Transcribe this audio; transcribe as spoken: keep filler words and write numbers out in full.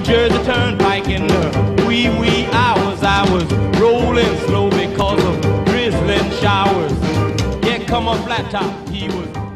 Jersey Turnpike in the wee wee hours. I was rolling slow because of drizzling showers. Yeah, come on, flat top, he was